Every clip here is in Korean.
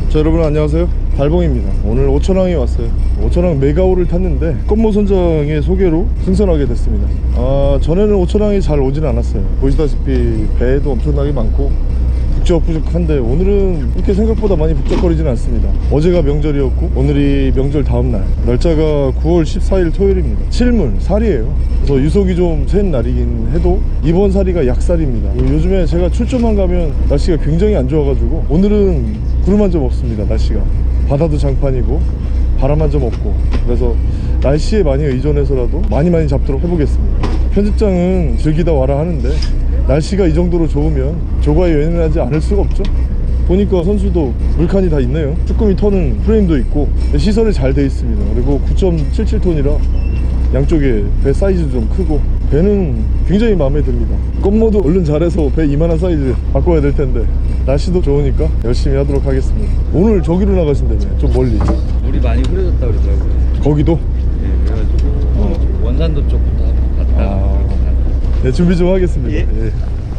자, 여러분 안녕하세요. 달봉입니다. 오늘 오천항에 왔어요. 오천항 메가호를 탔는데 껌모 선장의 소개로 승선하게 됐습니다. 전에는 오천항에 잘 오진 않았어요. 보시다시피 배도 엄청나게 많고 북적북적한데 오늘은 이렇게 생각보다 많이 북적거리지는 않습니다. 어제가 명절이었고 오늘이 명절 다음날, 날짜가 9월 14일 토요일입니다. 칠물, 살이에요. 그래서 유속이 좀 센 날이긴 해도 이번 살이가 약살입니다. 요즘에 제가 출조만 가면 날씨가 굉장히 안 좋아가지고 오늘은 구름 한 점 없습니다. 날씨가 바다도 장판이고 바람 한 점 없고, 그래서 날씨에 많이 의존해서라도 많이 잡도록 해보겠습니다. 편집장은 즐기다 와라 하는데 날씨가 이 정도로 좋으면 조과에 여행을 하지 않을 수가 없죠. 보니까 선수도 물칸이 다 있네요. 쭈꾸미 터는 프레임도 있고 시설이 잘 돼 있습니다. 그리고 9.77톤이라 양쪽에 배 사이즈도 좀 크고 배는 굉장히 마음에 듭니다. 껌모도 얼른 잘해서 배 이만한 사이즈 바꿔야 될 텐데 날씨도 좋으니까 열심히 하도록 하겠습니다. 오늘 저기로 나가신다며, 좀 멀리. 물이 많이 흐려졌다 그러더라고요. 거기도? 예, 그래가지고 원산도 쪽부터 갔다가 네, 준비 좀 하겠습니다. 예. 예.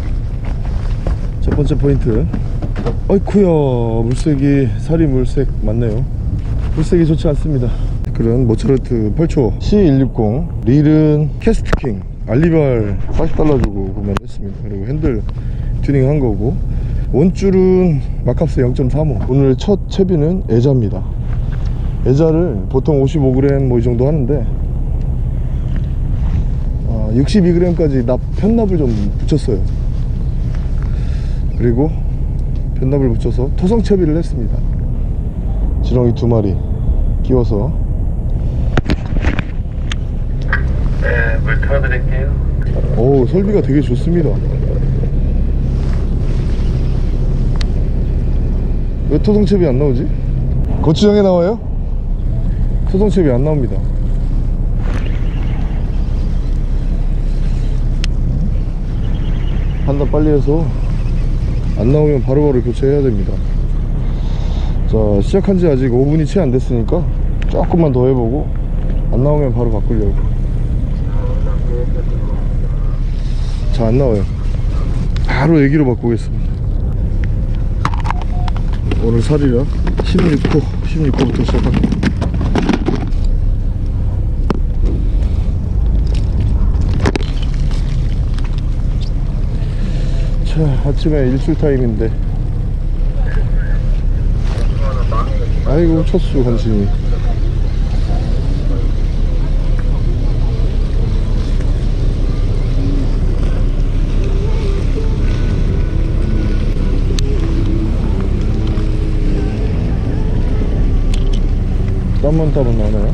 첫 번째 포인트. 어이쿠야, 물색이, 살이 물색 맞네요. 물색이 좋지 않습니다. 댓글은 모차르트 8초 C160, 릴은 캐스트킹 알리발 40달러 주고 구매했습니다. 그리고 핸들 튜닝 한 거고, 원줄은 마캅스 0.35. 오늘 첫 채비는 애자입니다. 애자를 보통 55g 뭐 이 정도 하는데 62g까지 편납을 좀 붙였어요. 그리고 편납을 붙여서 토성 채비를 했습니다. 지렁이 2마리 끼워서. 네, 물 틀어드릴게요. 오, 설비가 되게 좋습니다. 왜 토성 채비 안 나오지? 고추장에 나와요? 토성 채비 안 나옵니다. 판단 빨리 해서 안 나오면 바로바로 교체해야 됩니다. 자, 시작한 지 아직 5분이 채 안 됐으니까 조금만 더 해보고 안 나오면 바로 바꾸려고. 자, 안 나와요. 바로 애기로 바꾸겠습니다. 오늘 살이라 16호부터 시작합니다. 자, 아침에 일출 타임인데 아이고, 첫수 간신히. 땀만 나오나요?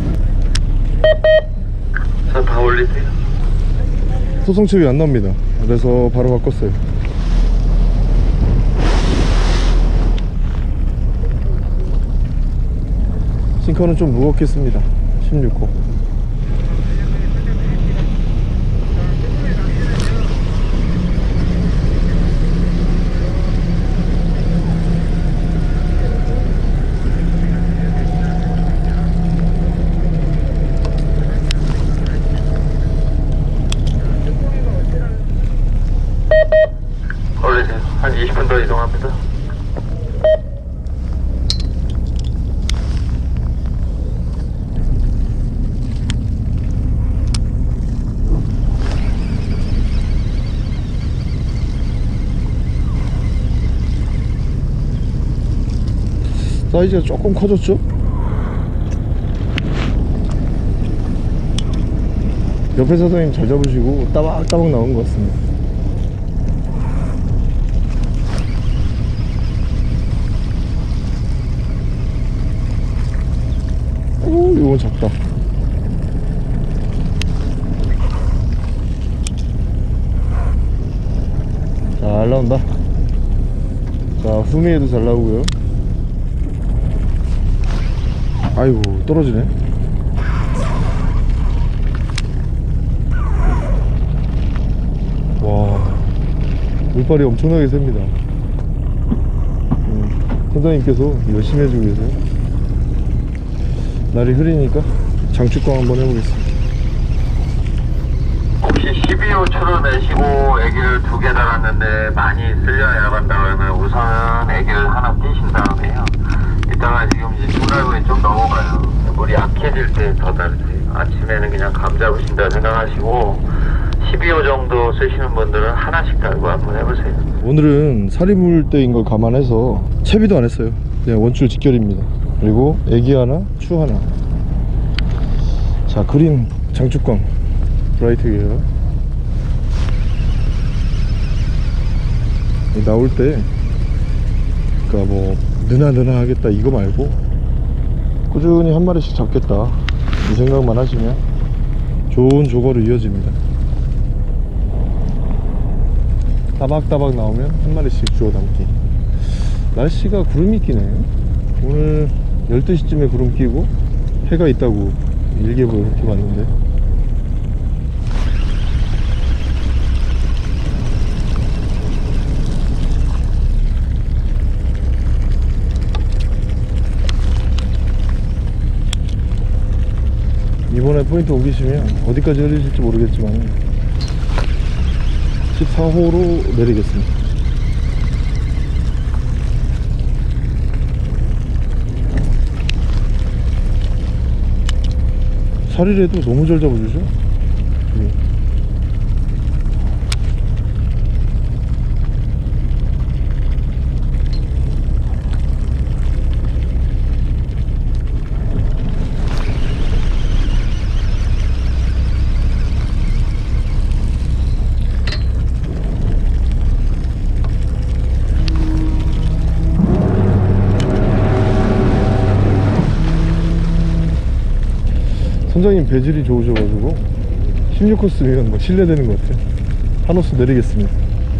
자, 다 올리세요. 소성칩이 안 나옵니다. 그래서 바로 바꿨어요. 싱커는 좀 무겁겠습니다. 16호. 올리세요. 한 20분 더 이동합니다. 사이즈가 조금 커졌죠? 옆에 사장님 잘 잡으시고 따박따박 나온 것 같습니다. 오, 이건 작다. 잘 나온다. 자, 후미에도 잘 나오고요. 아이고, 떨어지네. 와, 물빨이 엄청나게 셉니다. 선장님께서 열심히 해주고 계세요. 날이 흐리니까 장축광 한번 해보겠습니다. 혹시 12호초를 내시고 애기를 2개 달았는데 많이 쓸려 나간다 그러면 우선은 애기를 하나 띄신 다음에요. 좋아요. 물이 약해질 때 더 다르세요. 아침에는 그냥 감 잡으신다 생각하시고 12호 정도 쓰시는 분들은 하나씩 달고 한번 해보세요. 오늘은 살이 물 때인 걸 감안해서 채비도 안 했어요. 그냥 원줄 직결입니다. 그리고 애기 하나, 추 하나. 자, 그린 장축광 브라이트 기어. 나올 때 그러니까 뭐 느나 하겠다 이거 말고 꾸준히 한 마리씩 잡겠다 이 생각만 하시면 좋은 조거로 이어집니다. 따박따박 나오면 한 마리씩 주워 담기. 날씨가 구름이 끼네. 오늘 12시쯤에 구름 끼고 해가 있다고 일기예보에 그렇게 봤는데 이번에 포인트 옮기시면 어디까지 흘리실지 모르겠지만 14호로 내리겠습니다. 살이라도 너무 잘 잡아주죠. 선장님 배질이 좋으셔가지고 16코스면 뭐 신뢰되는 것 같아요. 한 호수 내리겠습니다.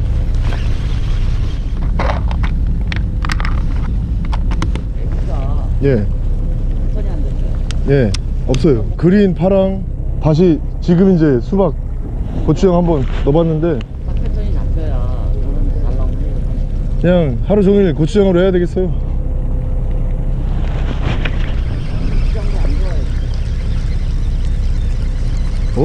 예. 선이 안 됐어요. 예. 없어요. 그린, 파랑, 다시 지금 이제 수박 고추장 한번 넣어봤는데 패턴이 잡혀야 저는 잘 나오는데 그냥 하루 종일 고추장으로 해야 되겠어요. 시장도 안 좋아요. 어?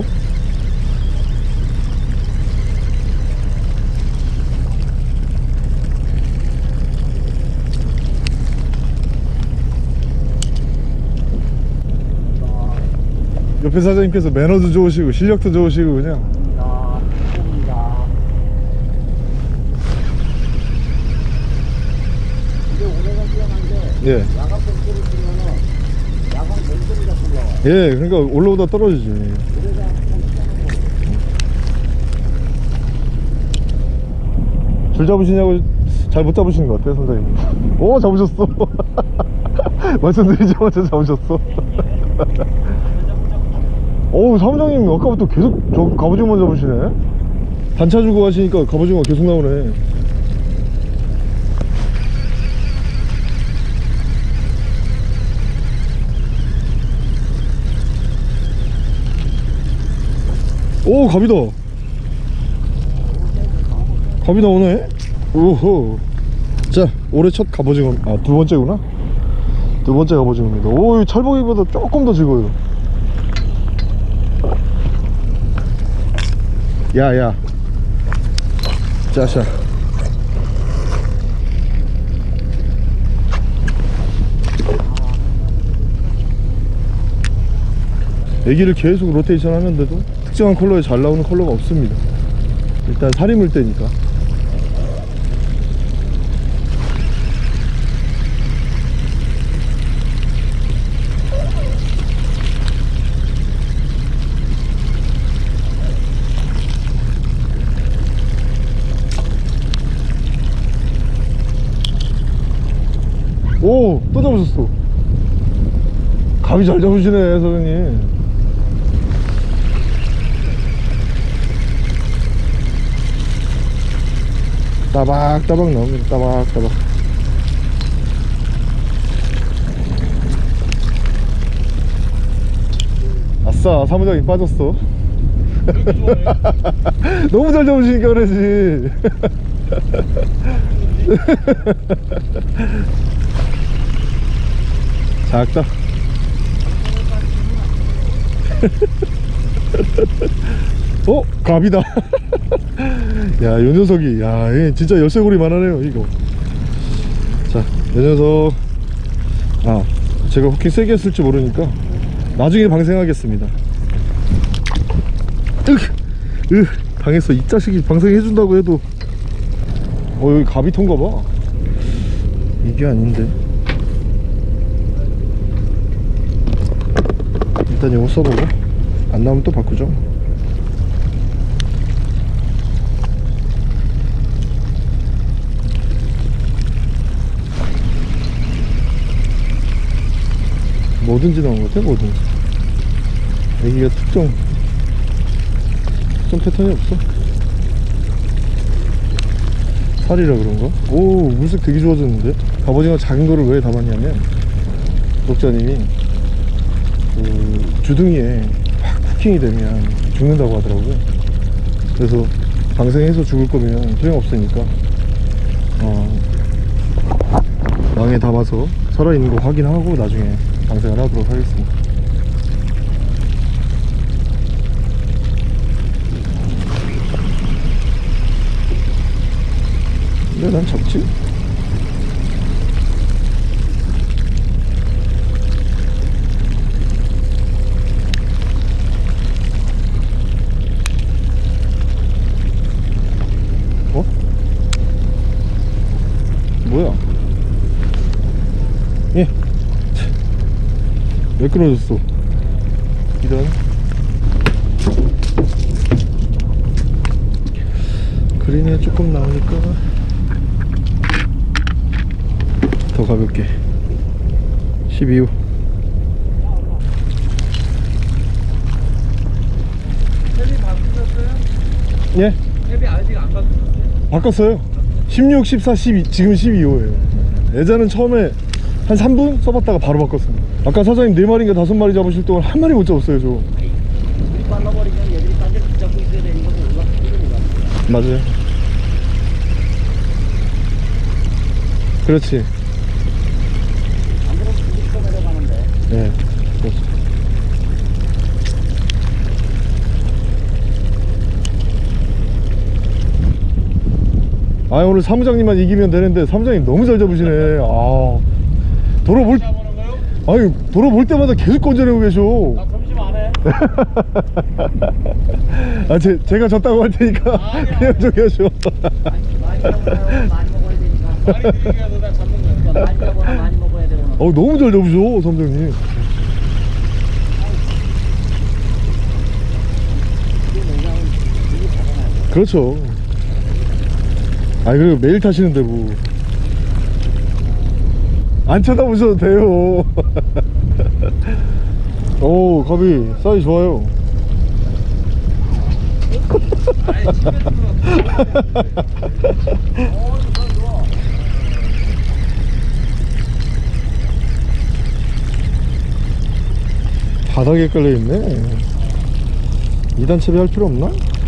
옆에 사장님께서 매너도 좋으시고 실력도 좋으시고 그냥 야, 봅니다. 이게 올해가 뛰어난 게 예. 야간 벤트를 쓰면은 야간 벤트를 잡고 올라와요. 예, 그러니까 올라오다 떨어지지. 올해가 좀 뛰어난 거. 줄 잡으시냐고 잘 못 잡으시는 것 같아요, 선생님. 오, 잡으셨어. 말씀드리자마자 잡으셨어. 어우, 사무장님 아까부터 계속 저 갑오징어만 잡으시네. 단차 주고 가시니까 갑오징어 계속 나오네. 오, 갑이다. 갑이 나오네. 오호. 자, 올해 첫 갑오징어. 아, 두 번째구나. 두 번째 갑오징어입니다. 오, 이 찰보기보다 조금 더 지고요. 야야. 자샤. 애기를 계속 로테이션 하는데도 특정한 컬러에 잘 나오는 컬러가 없습니다. 일단 살이 물 때니까. 오, 또 잡으셨어. 감이 잘 잡으시네, 사장님. 따박따박 나옵니다. 따박따박. 아싸, 사무장님 빠졌어. 너무 잘 잡으시니까 그러지. 작다. 어? 갑이다. 야, 요 녀석이, 야, 얘 진짜 열쇠고리 만하네요, 이거. 자, 요 녀석. 아, 제가 후킹 세게 했을지 모르니까 나중에 방생하겠습니다. 당했어. 이 자식이 방생해준다고 해도 여기 가비통가 봐. 이게 아닌데. 일단 이거 써보고 안 나오면 또 바꾸죠. 뭐든지 나온 것 같아. 뭐든지 애기가 특정 패턴이 없어. 살이라 그런가? 오, 물색 되게 좋아졌는데? 갑오징어 작은 거를 왜 담았냐면 구독자님이 그 주둥이에 확 쿠킹이 되면 죽는다고 하더라고요. 그래서 방생해서 죽을 거면 소용없으니까 망에 담아서 살아있는 거 확인하고 나중에 방생을 하도록 하겠습니다. 왜 난 잡지? 어? 뭐야? 예. 왜 끊어졌어? 이런. 그린에 조금 나오니까 더 가볍게 12호. 탭이 바꾸셨어요? 예? 탭이 아직 안 바꾸셨어요? 바꿨어요. 16, 14, 12, 지금 12호예요. 예전은 처음에 한 3분 써봤다가 바로 바꿨습니다. 아까 사장님 4마리인가 5마리 잡으실 동안 한 마리 못 잡았어요. 저 물이 빨라버리면 얘들이 딴데 붙잡고 있어야 되는 거고 올라가는 거가. 맞아요. 그렇지. 안 그러면 물이 떠내려가는데. 네, 그렇죠. 아, 오늘 사무장님만 이기면 되는데 사무장님 너무 잘 잡으시네. 아, 돌아볼 아니 돌아볼 때마다 계속 건져내고 계셔. 나 점심 안 해. 아, 제가 졌다고 할 테니까 그냥 저기 하셔. 많이 잡아요. 많이 먹어야 되니까. 많이 드리기라도 나 잡는 거야. 많이 잡아야 많이 먹어야 되고. 너무 잘 잡으셔, 사무장님. 그렇죠. 아니, 그리고 매일 타시는데 뭐 안 쳐다보셔도 돼요. 오, 갑이 사이즈 좋아요. 바닥에 깔려있네. 2단 채비할 필요 없나?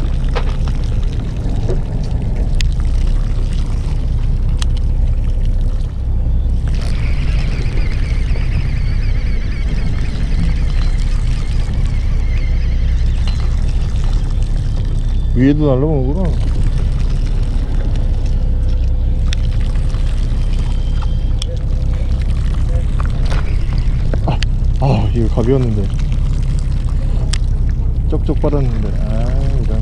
위에도 날라오는구나. 이거 갑이었는데 쪽쪽 빨았는데. 이런.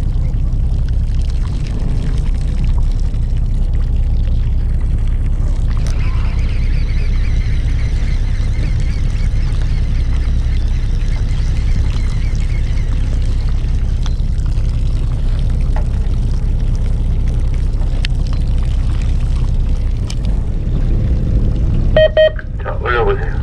자, 올려보세요.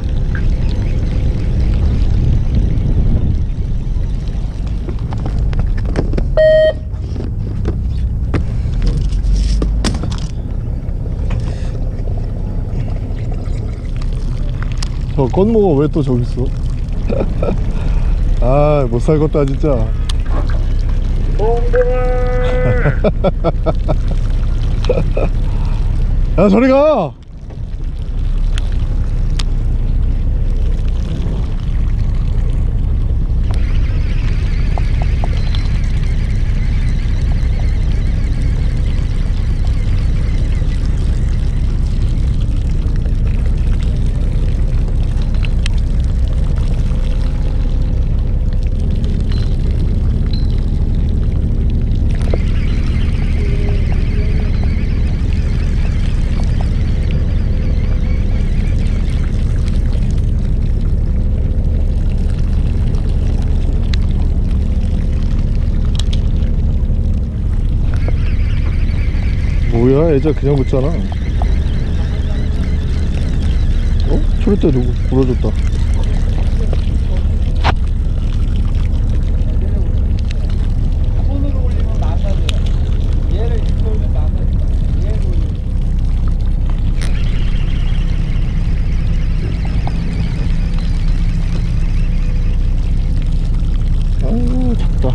저 건모가 왜 또 저기 있어? 아, 못 살겠다 진짜. 야, 저리 가. 뭐야, 애자 그냥 붙잖아. 어? 초리대 누구 부러졌다. 손으로 올리면 망가져요. 얘를 이렇게 올리면 망가진다. 얘를 올리면. 아유, 작다.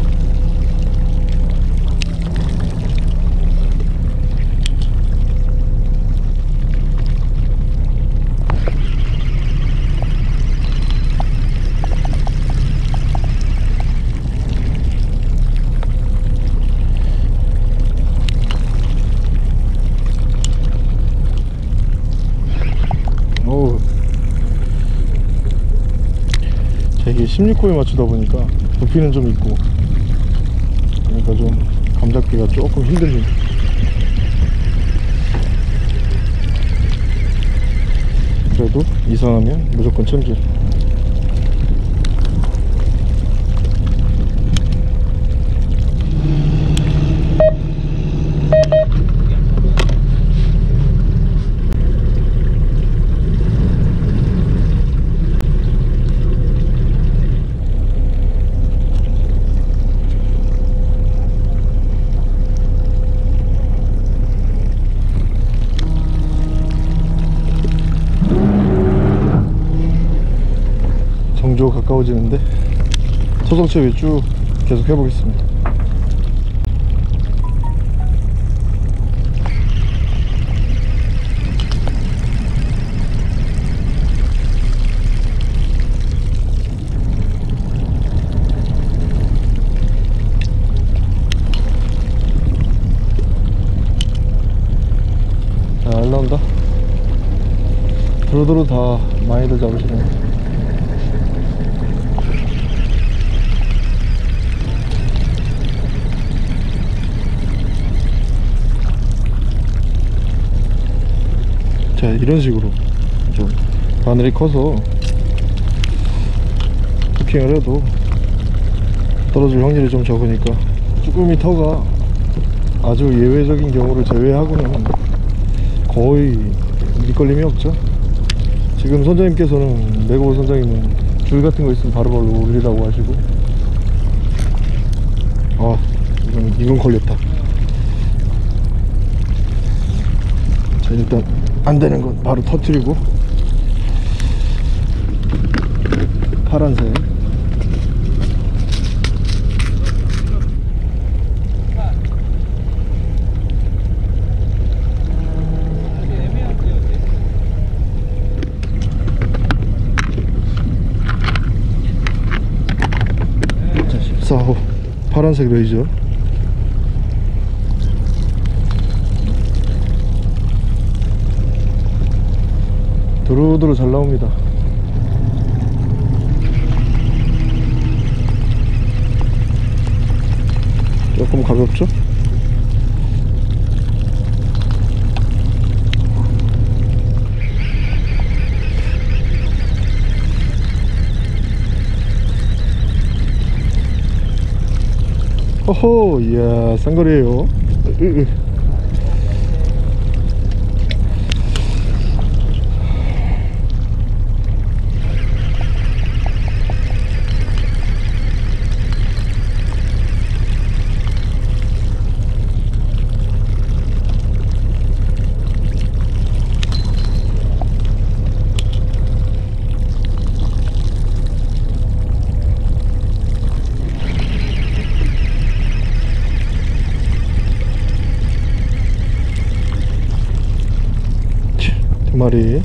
어우, 이게 16호에 맞추다 보니까 부피는 좀 있고, 그러니까 좀 감잡기가 조금 힘들긴. 그래도 이상하면 무조건 챔질. 정조 가까워지는데 소성채비 쭉 계속 해보겠습니다. 잘 나온다. 두루두루 다 많이들 잡으시네. 자, 이런 식으로 좀 바늘이 커서 후킹을 해도 떨어질 확률이 좀 적으니까, 쭈꾸미 터가 아주 예외적인 경우를 제외하고는 거의 밑걸림이 없죠. 지금 선장님께서는, 매거버 선장님은 줄 같은 거 있으면 바로바로 올리라고 하시고, 아, 이건 걸렸다. 자, 일단 안 되는 건 바로 터뜨리고, 파란색. 자, 14호 파란색 레이저. 두루두루 잘 나옵니다. 조금 가볍죠? 호호, 이야, 쌍거리에요. 두 마리.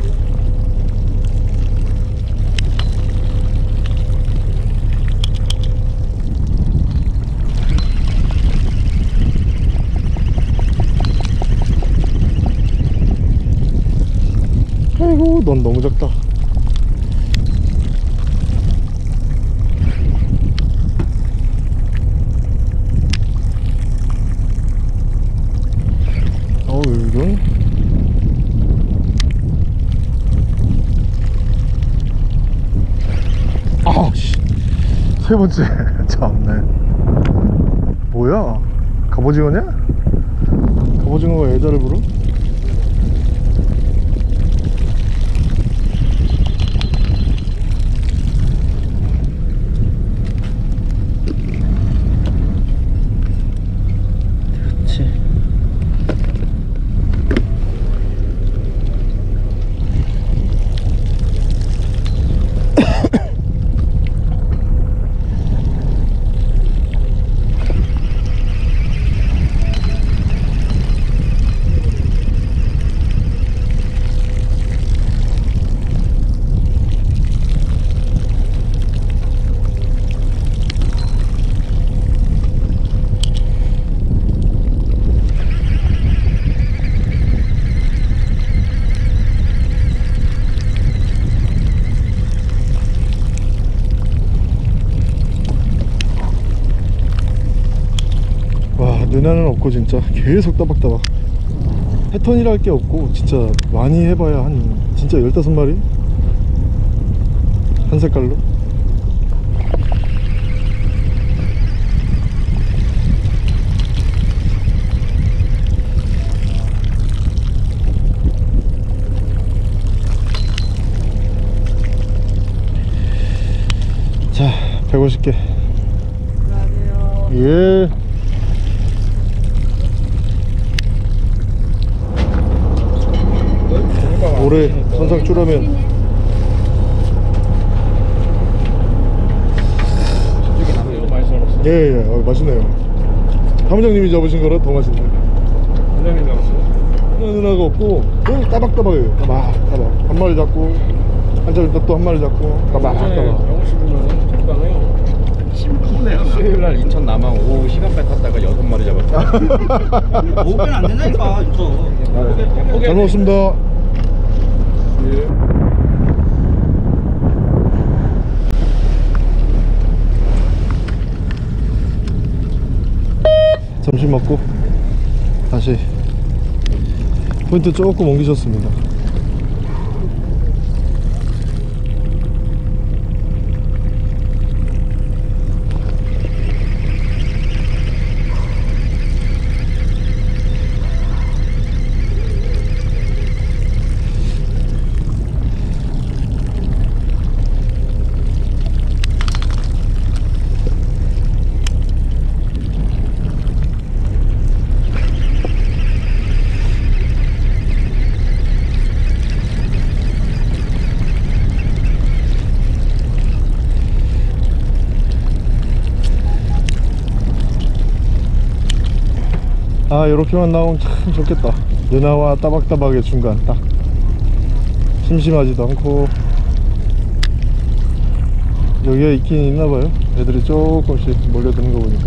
아이고, 넌 너무 작다. 어우, 이건 아씨, 세 번째. 참네. 뭐야, 갑오징어냐? 갑오징어가 애자를 부르? 그렇지. 은하는 없고 진짜 계속 따박따박. 패턴이라 할 게 없고 진짜 많이 해봐야 한 진짜 15마리? 한 색깔로. 자, 150개. 예. 올해 선상추라면 예예 맛있네요. 사무장님이 잡으신 거라 더 맛있네. 부장님 잡았어요? 누나가 없고 너무 따박따박해요. 따박 한 마리 잡고 한 자리 또 한 마리 잡고 따박. 영호 씨 보면 적당해요. 심쿵네요. 수요일날 인천 남항 오후 시간배 탔다가 6마리 잡았어요. 오면 안 된다니까 이거. 잘 먹었습니다. 예. 점심 먹고 다시 포인트 조금 옮기셨습니다. 아, 이렇게만 나오면 참 좋겠다. 은하와 따박따박의 중간 딱 심심하지도 않고. 여기에 있긴 있나봐요. 애들이 조금씩 몰려드는 거 보니까.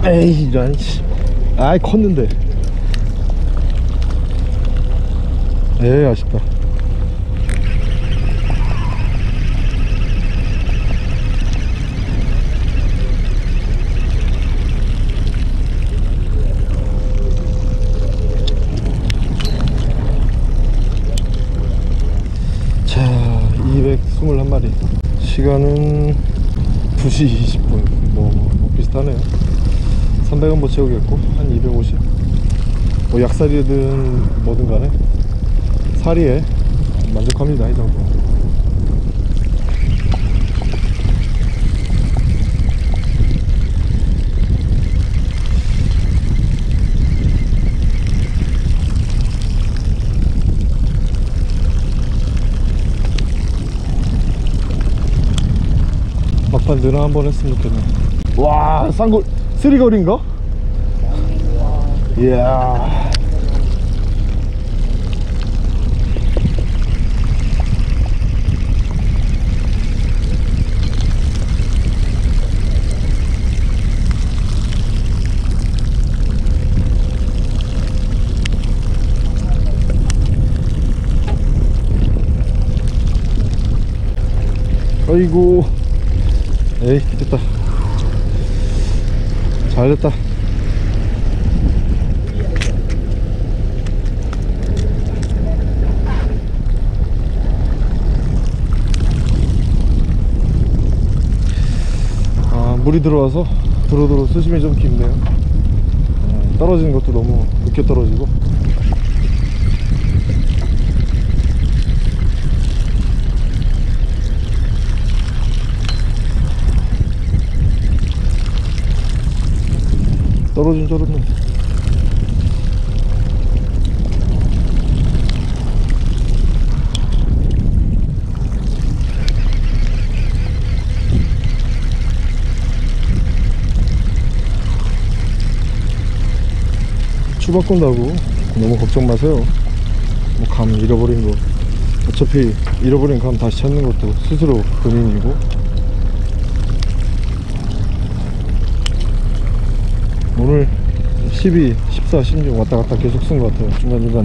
에이 이런 씨. 아이 컸는데. 에이 아쉽다. 자 221마리, 시간은 2시 20분. 뭐 비슷하네요. 300원 못 채우겠고 한 250. 뭐 약살이든 뭐든 간에 사리에 만족합니다. 이 정도. 막판 누나 한번 했으면 좋겠네. 와 쌍골 쓰리거리인가? 이야. 아이고. 에이 됐다. 잘됐다. 아 물이 들어와서 도로도로 수심이 좀 깊네요. 떨어지는 것도 너무 늦게 떨어지고. 떨어진 줄 알았네. 추 바꾼다고 너무 걱정 마세요. 뭐 감 잃어버린 거, 어차피 잃어버린 감 다시 찾는 것도 스스로 본인이고. 오늘 12, 14, 16 왔다갔다 계속 쓴 것 같아요. 중간중간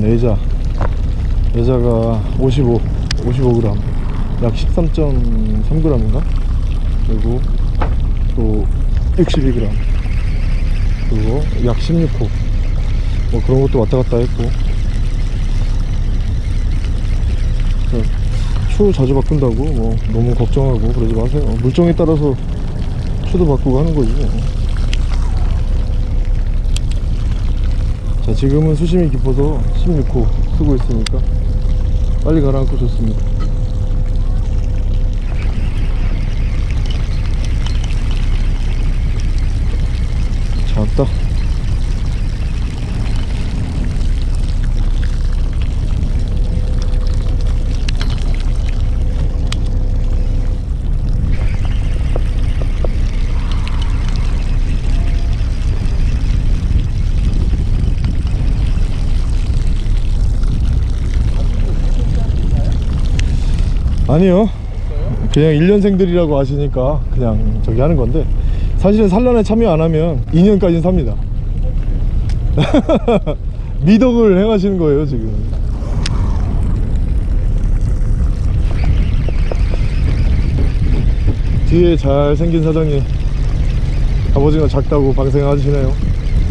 내자가 55g, 약 13.3g인가? 그리고 또 62g, 그리고 약 16호, 뭐 그런 것도 왔다갔다 했고. 추 자주 바꾼다고 뭐 너무 걱정하고 그러지 마세요. 물정에 따라서 추도 바꾸고 하는 거지 뭐. 자 지금은 수심이 깊어서 16호 쓰고 있으니까 빨리 가라앉고 좋습니다. 작다. 아니요, 그냥 1년생들이라고 하시니까 그냥 저기 하는 건데, 사실은 산란에 참여 안 하면 2년까지는 삽니다. 미덕을 행하시는 거예요 지금. 뒤에 잘생긴 사장님, 갑오징어 작다고 방생하시네요.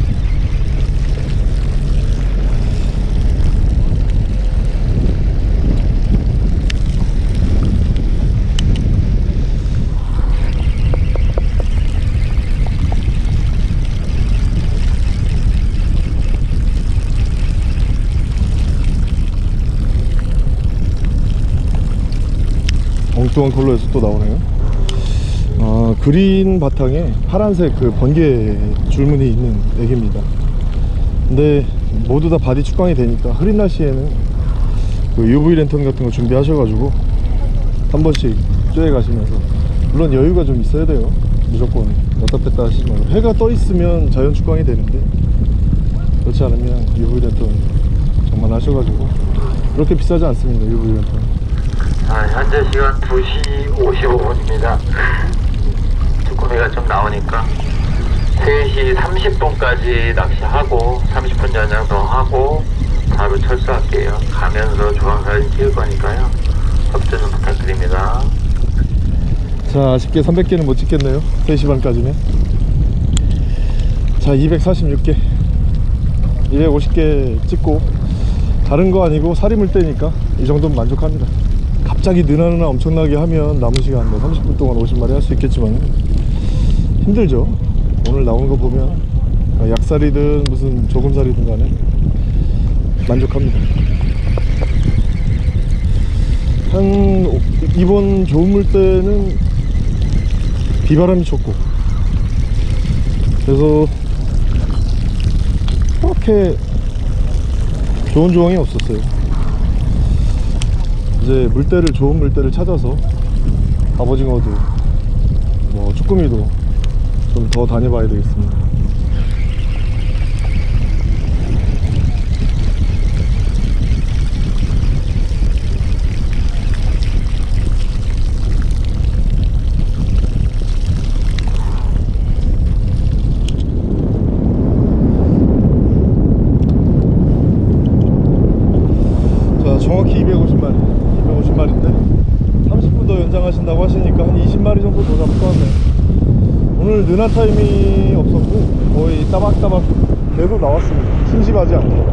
엉뚱한 컬러에서 또 나오네요. 아, 그린 바탕에 파란색 그 번개 줄무늬 있는 애기입니다. 근데 모두 다 바디 축광이 되니까 흐린 날씨에는 그 UV 랜턴 같은 거 준비하셔가지고 한 번씩 쬐어 가시면서, 물론 여유가 좀 있어야 돼요. 무조건 넣다 뺐다 하시지 말고. 해가 떠 있으면 자연 축광이 되는데, 그렇지 않으면 UV 랜턴 정말 하셔가지고. 그렇게 비싸지 않습니다, UV 랜턴. 현재 시간 2시 55분입니다. 쭈꾸미가 좀 나오니까 3시 30분까지 낚시하고 30분 연장 더 하고 바로 철수할게요. 가면서 조항사진 찍을 거니까요. 협조 좀 부탁드립니다. 자, 아쉽게 300개는 못 찍겠네요. 3시 반까지면. 자, 246개 250개 찍고 다른 거 아니고 사리물 때니까 이 정도면 만족합니다. 갑자기 느나느나 엄청나게 하면 남은 시간 뭐 30분 동안 50마리 할 수 있겠지만 힘들죠. 오늘 나온 거 보면 약살이든 무슨 조금살이든 간에 만족합니다. 이번 좋은 물 때는 비바람이 쳤고 그래서 그렇게 좋은 조항이 없었어요. 이제 물때를 좋은 물때를 찾아서 갑오징어도 뭐 쭈꾸미도 좀 더 다녀봐야 되겠습니다. 정확히 250마리인데 30분 더 연장하신다고 하시니까 한 20마리 정도 더 잡을 것 같네요. 오늘 느나 타임이 없었고 거의 따박따박 계속 나왔습니다. 심심하지 않게.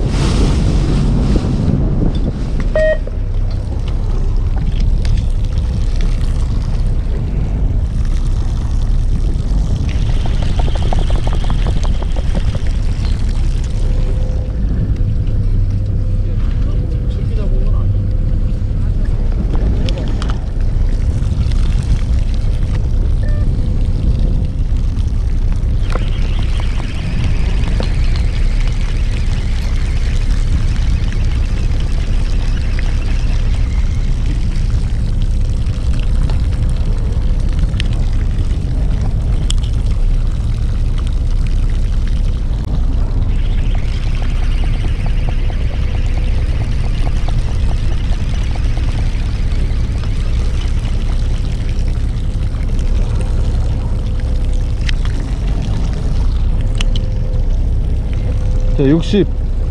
자, 60.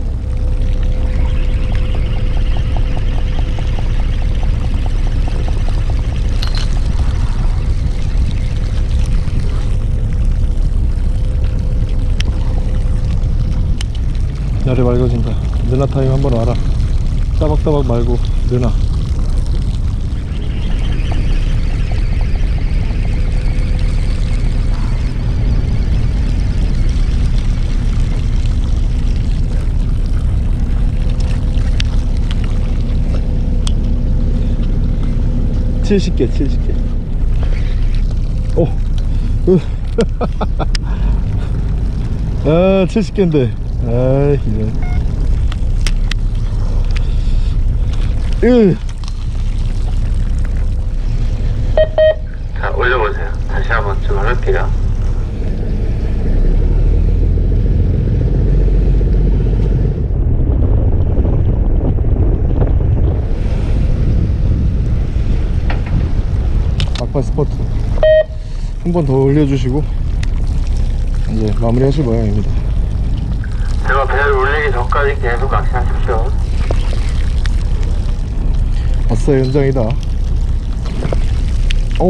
날이 맑아진다. 느나 타임 한번 와라. 따박따박 말고 느나. $70개. 오. 아, 70개인데. 아, 이런. 자, 올려보세요. 다시 한번 좀 할게요. 막판 스포트 한 번 더 올려주시고 이제 마무리 하실 모양입니다. 제가 배를 올리기 전까지 계속 낚시하십시오. 아싸, 연장이다. 어우,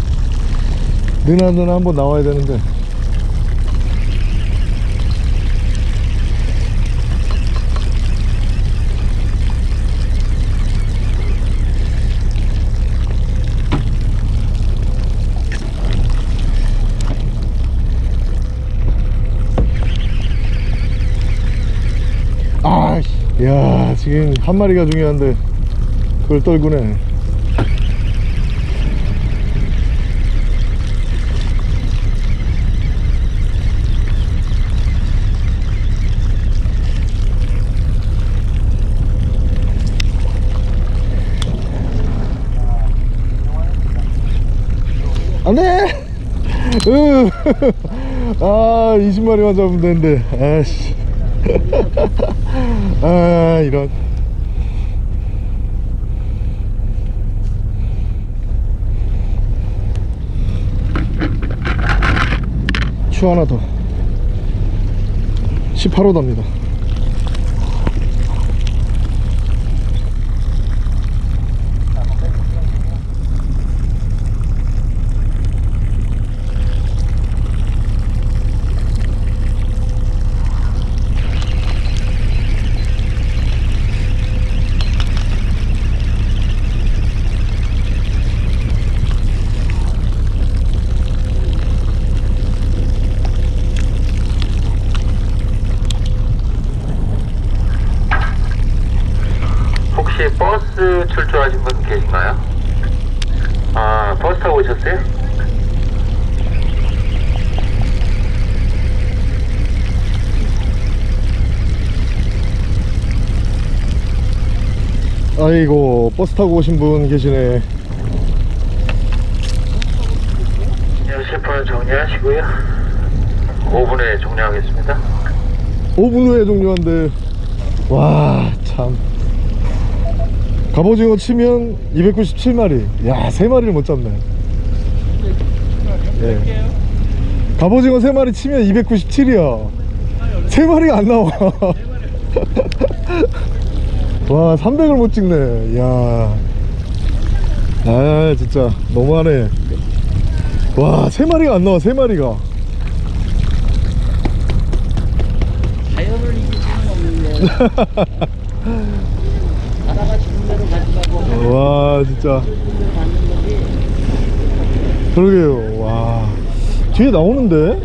느나 한번 나와야 되는데. 야, 지금 한 마리가 중요한데 그걸 떨구네. 안돼. 아, 20마리만 잡으면 되는데. 아씨. 아, 이런. 초 하나 더. 18호답니다. 혹시 버스 출조하신 분 계신가요? 아, 버스 타고 오셨어요? 아이고, 버스 타고 오신 분 계시네. 10분 정리하시고요. 5분에 종료하겠습니다. 5분 후에 종료한대. 와, 참. 갑오징어 치면 297마리. 야, 3마리를 못 잡네. 예. 갑오징어 3마리 치면 297이야. 3마리가 안 나와. 와, 300을 못 찍네. 야. 아, 진짜 너무하네. 와, 3마리가 안 나와. 3마리가. 자연을 이길 수는 없는데. 바다가 지금 대로 가지고 와, 진짜. 받는 거지. 그러게요. 와, 뒤에 나오는데?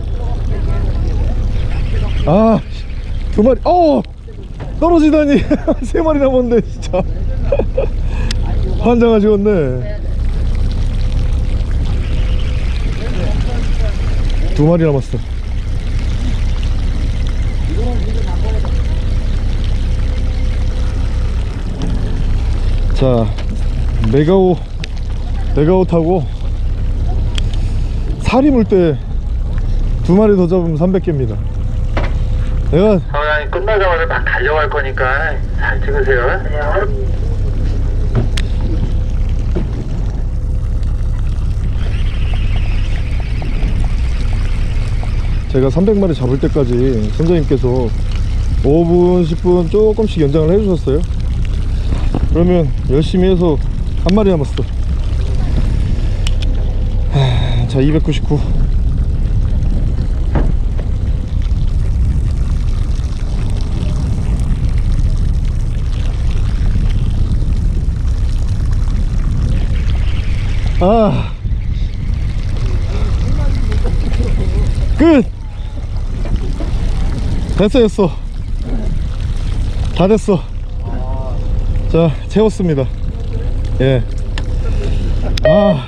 아, 2마리. 떨어지다니. 3마리 남았는데 진짜. 환장하시겠네. 2마리 남았어. 자, 메가오 타고 사리 물 때 2마리 더 잡으면 300개입니다. 내가 사장님 끝나자마자 막 달려갈 거니까 잘 찍으세요. 제가 300마리 잡을 때까지 선장님께서 5분 10분 조금씩 연장을 해주셨어요. 그러면 열심히 해서 한 마리 남았어. 자, 299. 아, 끝. 됐어. 다 됐어. 자, 채웠습니다. 예. 아,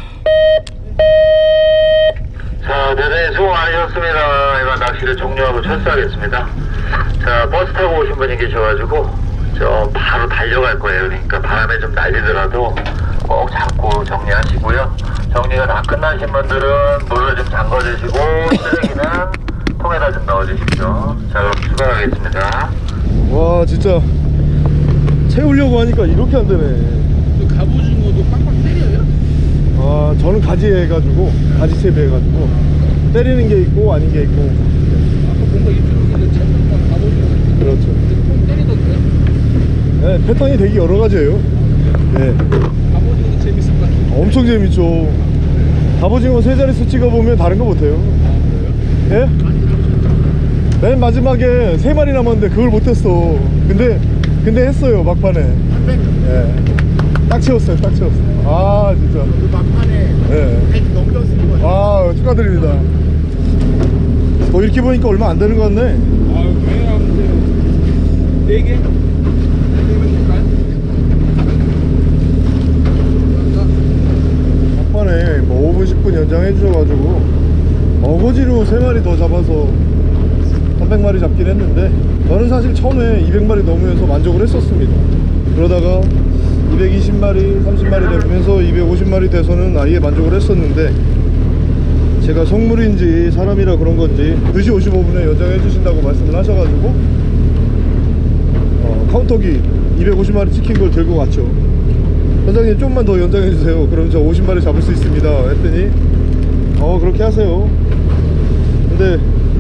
자, 대단히 수고 많으셨습니다. 이만 낚시를 종료하고 철수하겠습니다. 자, 버스 타고 오신 분이 계셔가지고 저 바로 달려갈 거예요. 그러니까 바람에 좀 날리더라도 꼭 잡고 정리하시고요. 정리가 다 끝나신 분들은 물을 좀 잠궈주시고 쓰레기는 통에다 좀 넣어주십시오. 자, 그럼 출발하겠습니다. 와, 진짜 채우려고 하니까 이렇게 안 되네. 갑오징어도 빡빡 때려요? 아, 저는 가지 해가지고, 가지 채비해가지고 때리는 게 있고 아닌 게 있고. 아까 뭔가 이쪽에 잡는 갑오징어 그렇죠. 좀 때리던데? 네, 패턴이 되게 여러 가지예요. 예. 갑오징어도 재밌을 것 같은데. 엄청 재밌죠. 갑오징어 3자릿수 찍어보면 다른 거 못해요. 예? 맨 마지막에 3마리 남았는데 그걸 못했어. 근데 했어요, 막판에. 예. 딱 채웠어요. 아, 진짜. 그 막판에 예. 넘겼을 거야. 아, 축하드립니다. 이렇게 보니까 얼마 안 되는 것 같네. 아유, 왜 아무튼 4개? 4개면 될까요? 막판에 뭐 5분 10분 연장해 주셔가지고 어거지로 3마리 더 잡아서 300마리 잡긴 했는데, 저는 사실 처음에 200마리 넘으면서 만족을 했었습니다. 그러다가 220마리 30마리 되면서 250마리 돼서는 아예 만족을 했었는데, 제가 성물인지 사람이라 그런 건지 2시 55분에 연장해 주신다고 말씀을 하셔가지고 카운터기 250마리 찍힌 걸 들고 갔죠. 선장님 좀만 더 연장해 주세요. 그럼 저 50마리 잡을 수 있습니다 했더니 그렇게 하세요. 근데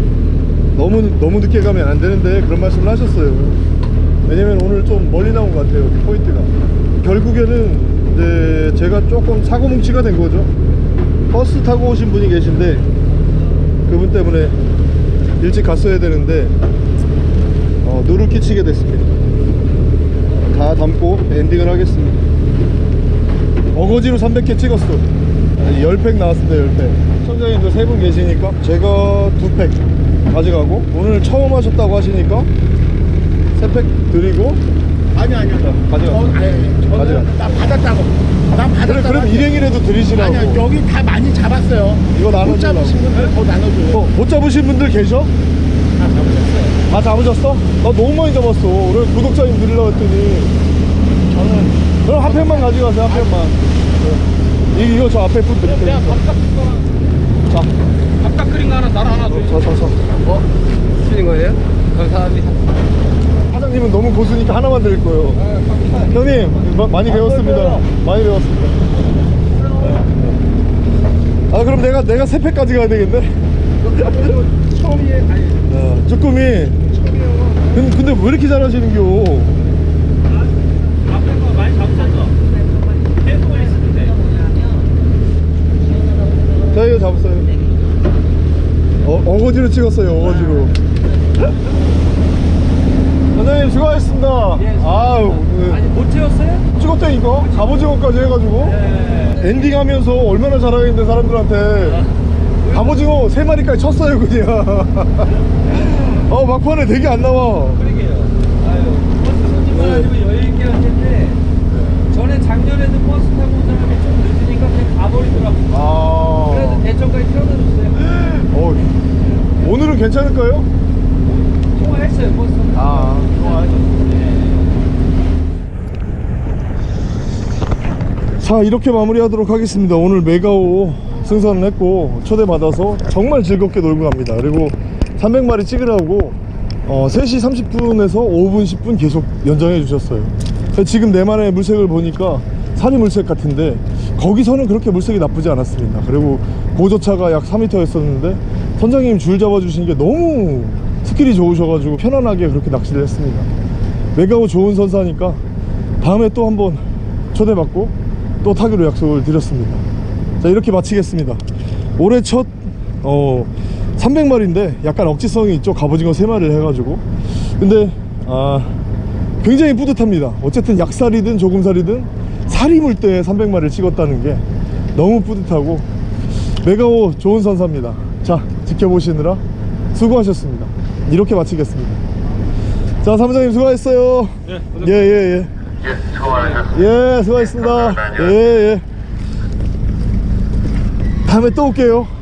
너무 늦게 가면 안 되는데 그런 말씀을 하셨어요. 왜냐면 오늘 좀 멀리 나온 것 같아요, 포인트가. 결국에는 이제 제가 조금 사고뭉치가 된 거죠. 버스 타고 오신 분이 계신데 그분 때문에 일찍 갔어야 되는데 누를 끼치게 됐습니다. 다 담고 엔딩을 하겠습니다. 어거지로 300개 찍었어. 10팩 나왔습니다. 10팩. 선장님도 3분 계시니까 제가 2팩 가져가고, 오늘 처음 하셨다고 하시니까 3팩 드리고. 아니 가져가. 가져가. 나 받았다고. 나 받았다고. 그럼 일행이라도 드리시라고. 아니야, 여기 다 많이 잡았어요. 이거 못 나눠주려고. 잡으신 분들 더 나눠줘요. 못 잡으신 분들 계셔? 다 잡으셨어요. 다 잡으셨어? 나 너무 많이 잡았어. 오늘 구독자님 드리려고 했더니. 그럼 한 팩만 가져가세요. 한 팩만. 이거 저 앞에 분 드릴 테니까. 자, 밥딱 끓인 거 하나 나랑 하나 줘. 자. 쓰는 거예요? 감사합니다. 사장님은 너무 고수니까 하나만 드릴 거예요. 형님, 많이 배웠습니다. 많이 배웠습니다. 아, 그럼 내가 3팩까지 가야 되겠네? 처음이에요. 아니, 쭈꾸미. 근데 왜 이렇게 잘하시는겨? 앞에 거 많이 잡으셨어. 계속 있는데. 자, 이거 잡았어요. 어거지로 찍었어요, 어거지로. 선생님, 수고하셨습니다. 아유, 아니 못 채웠어요? 찍었다니까? 갑오징어까지 해가지고. 엔딩 하면서 얼마나 잘하겠는데, 사람들한테. 갑오징어 3마리까지 쳤어요, 그냥. 막판에 되게 안 나와. 그러게요. 아유, 버스 손님만 아니면 여유 있게 할 텐데. 전에 작년에도 버스 타고 온 사람이 좀 늦으니까 그냥 가버리더라고. 그래서 대천까지 태워다 줬어요. 오늘은 괜찮을까요? 통화했어요, 버스. 자, 이렇게 마무리하도록 하겠습니다. 오늘 메가오 승선을 했고 초대받아서 정말 즐겁게 놀고 갑니다. 그리고 300마리 찍으라고 3시 30분에서 5분 10분 계속 연장해 주셨어요. 지금 내만의 물색을 보니까 사리 물색 같은데 거기서는 그렇게 물색이 나쁘지 않았습니다. 그리고 고저차가 약 4m였었는데 선장님 줄 잡아주신 게 너무 스킬이 좋으셔가지고 편안하게 그렇게 낚시를 했습니다. 메가오 좋은 선사니까 다음에 또 한번 초대받고 또 타기로 약속을 드렸습니다. 자, 이렇게 마치겠습니다. 올해 첫 300마리인데 약간 억지성이 있죠. 갑오징어 3마리를 해가지고. 근데 굉장히 뿌듯합니다. 어쨌든 약살이든 조금살이든 살이 물 때 300마리를 찍었다는 게 너무 뿌듯하고 메가오 좋은 선사입니다. 자, 지켜보시느라 수고하셨습니다. 이렇게 마치겠습니다. 자, 사무장님 수고하셨어요. 예. 수고하셨습니다. 예, 수고하셨습니다. 예. 다음에 또 올게요.